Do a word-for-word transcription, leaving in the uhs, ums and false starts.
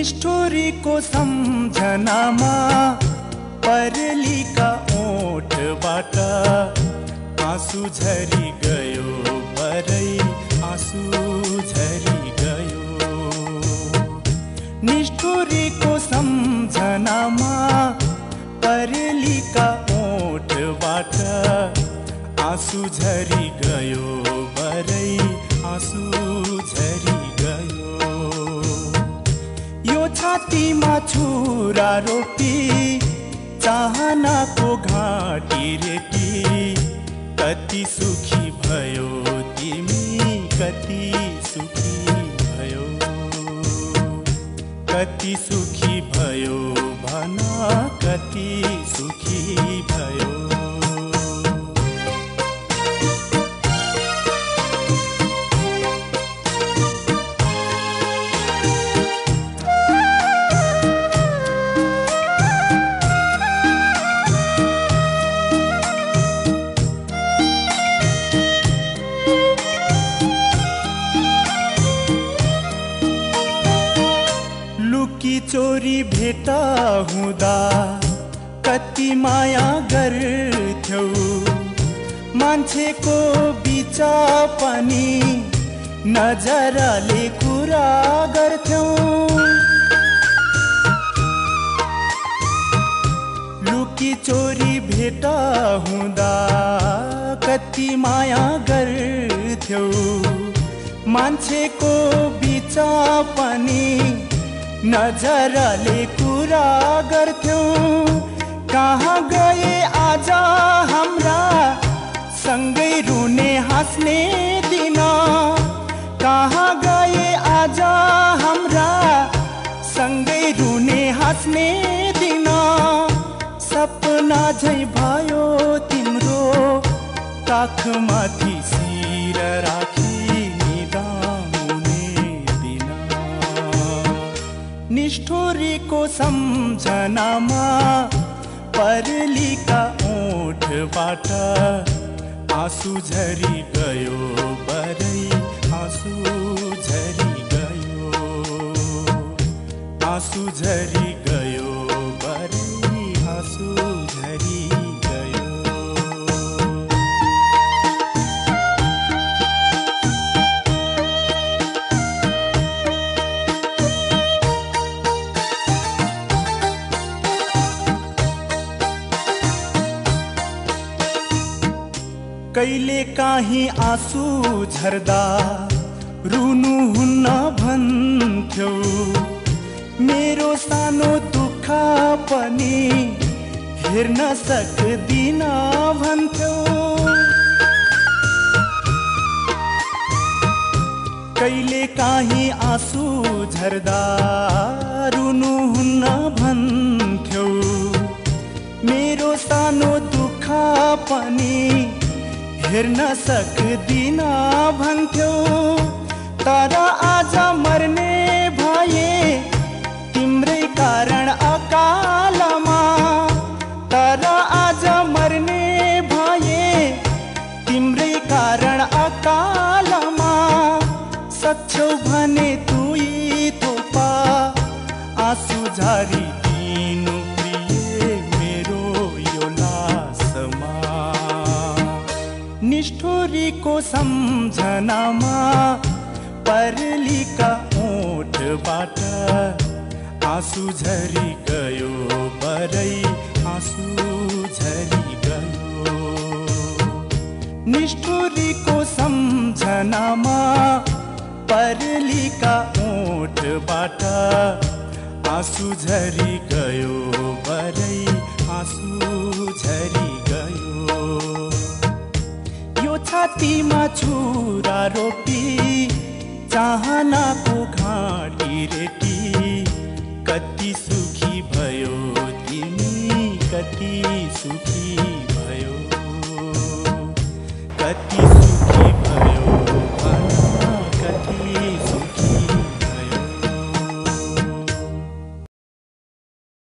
निष्ठुरीको सम्झनामा परलीका ओठबाट आँसु झरी गयो, भरै आँसु झरी गयो। निष्ठुरीको सम्झनामा परलीका ओठबाट आँसु झरी गयो, भरै आँसु झरी गयो। यो छातीमा छुरा रोपी चाहनाको घाँटी रेटी, कति सुखी भयो तिमी, कति सुखी भयो, कति सुखी भयो भन, कति सुखी भयो। चोरी भेटा हुँदा कति माया गर्थ्यौ, मान्छेको बिचा पनि नजरले कुरा गर्थ्यौ। लुकी चोरी भेटा हुँदा कति माया गर्थ्यौ, मान्छेको बिचा पनि नजरले कुरा गर्थ्यौ। कहाँ गए आज हाम्रा सँगै रुने हाँस्ने दिन, कहाँ गए आज हाम्रा सँगै रुने हाँस्ने दिन। सपना झै भयो तिम्रो काखमाथि शिर राखी निष्ठुरीको सम्झनामा परलीका ओठबाट आँसु झरी गयो, भरै आँसु झरी गयो, आँसु झरी गयो, भरै आँसु झरी गयो। कहिले काहीँ आँसु झर्दा रुनु हुन्न भन्थ्यौ, मेरो सानो दुःख पनि हेर्न सक्दिन भन्थ्यौ। कहिले काहीँ आँसु झर्दा रुनु हुन्न भन्थ्यौ, मेरो सानो दुःख पनि हेर्न सक्दिन भन्थ्यौ। तर आज मर्ने भए तिम्रै कारण अकालमा, तर आज मर्ने भए तिम्रै कारण अकालमा। सक्छौ भने तुई थोपा आँसु झारी दिनु प्रिय मेरो यो लासमा। निष्ठुरीको सम्झनामा परलीका ओठबाट आँसु झरी गयो, भरै आँसु झरी गयो। निष्ठुरीको सम्झनामा परलीका ओठबाट आँसु झरी गयो, भरै आँसु झरी गयो। यो छातीमा छुरा रोपी चाहनाको घाँटी रेटी, कति सुखी भयो तिमी, कति सुखी भयो, कति